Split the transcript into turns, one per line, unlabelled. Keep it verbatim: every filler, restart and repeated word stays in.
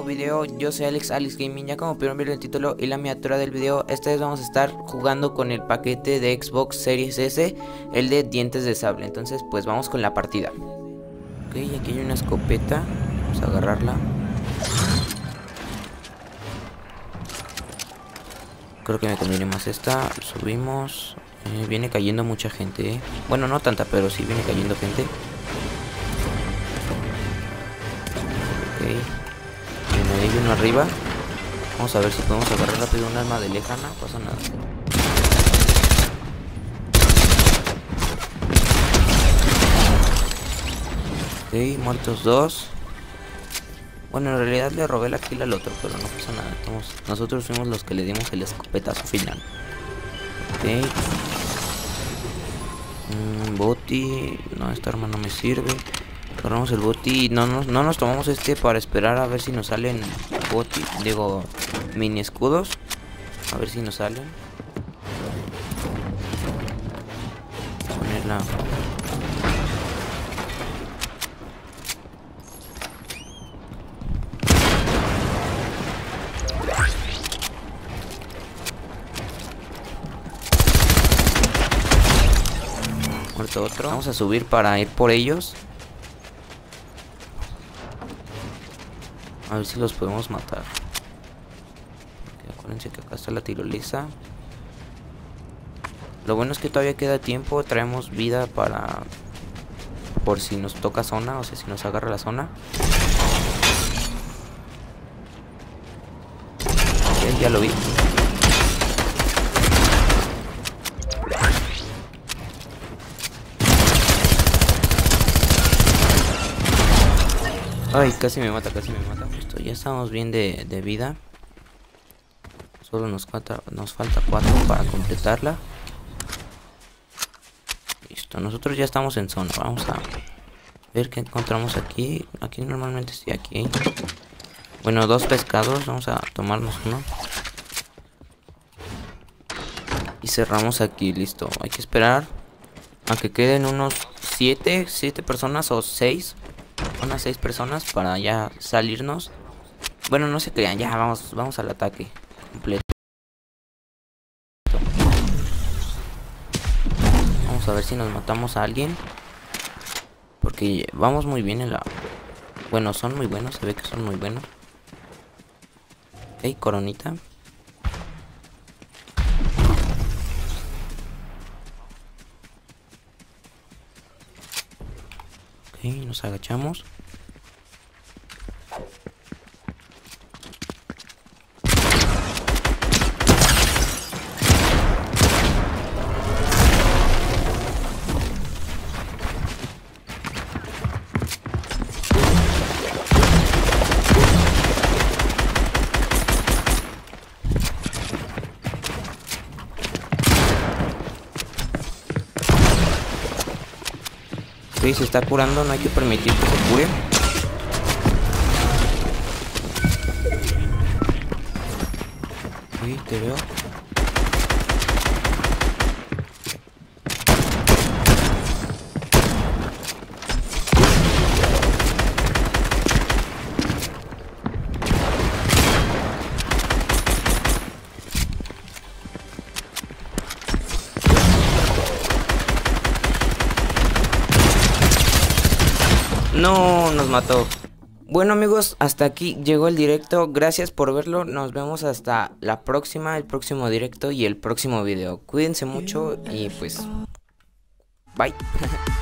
nuevo video. Yo soy Alex, Alex Gaming. Ya como pudieron ver el título y la miniatura del video, esta vez vamos a estar jugando con el paquete de Xbox Series S, el de dientes de sable. Entonces pues vamos con la partida. Ok, aquí hay una escopeta, vamos a agarrarla. Creo que me conviene más esta. Subimos. eh, Viene cayendo mucha gente, ¿eh? Bueno, no tanta, pero sí viene cayendo gente. Ok, bueno, hay uno arriba. Vamos a ver si podemos agarrar rápido un arma de lejana. No pasa nada. Ok, muertos dos. Bueno, en realidad le robé la kill al otro, pero no pasa nada. Estamos, nosotros fuimos los que le dimos el escopetazo final. Ok. Mm, boti. No, esta arma no me sirve. Agarramos el boti. No, no, no nos tomamos este para esperar a ver si nos salen boti. Digo, mini escudos. A ver si nos salen. Ponerla. Muerto otro. Vamos a subir para ir por ellos. A ver si los podemos matar. Okay, acuérdense que acá está la tirolesa. Lo bueno es que todavía queda tiempo. Traemos vida para... por si nos toca zona. O sea, si nos agarra la zona. Ok, ya lo vi. Ay, casi me mata, casi me mata. Listo, ya estamos bien de, de vida. Solo nos falta, nos falta cuatro para completarla. Listo, nosotros ya estamos en zona. Vamos a ver qué encontramos aquí. Aquí normalmente estoy aquí. Bueno, dos pescados. Vamos a tomarnos uno. Y cerramos aquí, listo. Hay que esperar a que queden unos siete, siete personas o seis. Unas seis personas para ya salirnos. Bueno, no se crean, ya vamos, vamos al ataque completo. Vamos a ver si nos matamos a alguien. Porque vamos muy bien en la... Bueno, son muy buenos, se ve que son muy buenos. Ok, coronita. Ok, nos agachamos. Ok, se está curando, no hay que permitir que se cure. Ok, te veo. No, nos mató. Bueno amigos, hasta aquí llegó el directo. Gracias por verlo. Nos vemos hasta la próxima, el próximo directo y el próximo video. Cuídense mucho y pues bye.